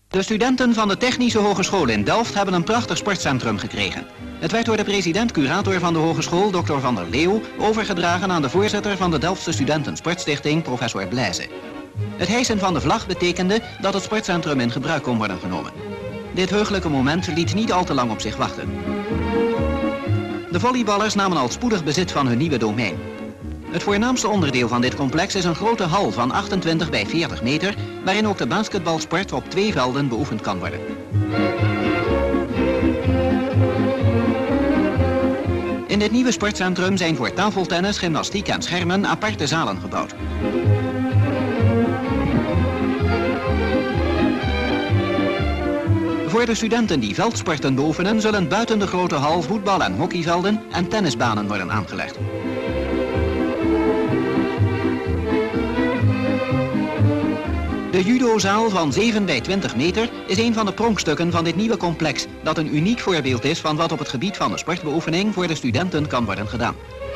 De studenten van de Technische Hogeschool in Delft hebben een prachtig sportcentrum gekregen. Het werd door de president-curator van de hogeschool, Dr. Van der Leeuw, overgedragen aan de voorzitter van de Delftse Studenten Sportstichting, professor Blaise. Het hijsen van de vlag betekende dat het sportcentrum in gebruik kon worden genomen. Dit heugelijke moment liet niet al te lang op zich wachten. De volleyballers namen al spoedig bezit van hun nieuwe domein. Het voornaamste onderdeel van dit complex is een grote hal van 28 bij 40 meter, waarin ook de basketbalsport op 2 velden beoefend kan worden. In dit nieuwe sportcentrum zijn voor tafeltennis, gymnastiek en schermen aparte zalen gebouwd. Voor de studenten die veldsporten beoefenen zullen buiten de grote hal voetbal- en hockeyvelden en tennisbanen worden aangelegd. De judozaal van 7 bij 20 meter is een van de pronkstukken van dit nieuwe complex, dat een uniek voorbeeld is van wat op het gebied van de sportbeoefening voor de studenten kan worden gedaan.